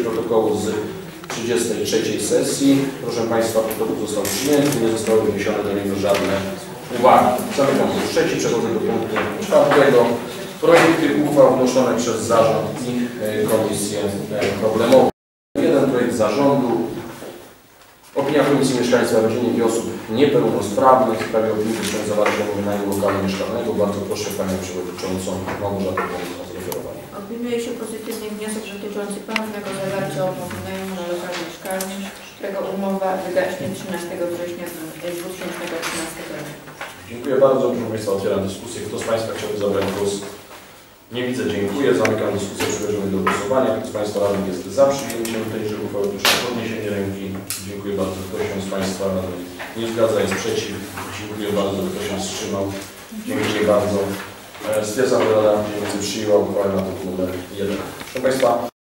protokołu z 33. sesji. Proszę Państwa, protokół został przyjęty, nie zostały wniesione do niego żadne uwagi. Zamykam punkt 3, przechodzę do punktu 4. Projekty uchwał wnoszone przez zarząd i komisję problemową. Jeden projekt zarządu. Opinia Komisji Mieszkalnictwa, Rodziny i Osób Niepełnosprawnych w sprawie opinii dotyczącej zawarcia wynajmu lokalu mieszkalnego. Bardzo proszę Panią Przewodniczącą Małgorzatę o zreferowanie. Opiniuje się pozytywnie wniosek dotyczący ponownego zawarcia umowy wynajmu na lokal mieszkalny, którego umowa wygaśnie 13 września 2013 roku. Dziękuję bardzo. Proszę Państwa, otwieram dyskusję. Kto z Państwa chciałby zabrać głos? Nie widzę, dziękuję. Zamykam dyskusję, przechodzimy do głosowania. Kto z Państwa radnych jest za przyjęciem tejże uchwały, proszę o podniesienie ręki. Dziękuję bardzo. Kto się z Państwa radnych nie zgadza, jest przeciw? Dziękuję bardzo. Kto się wstrzymał? Dziękuję bardzo. Stwierdzam, że Rada Pieniędzy przyjęła uchwałę na punkt numer 1. Proszę Państwa.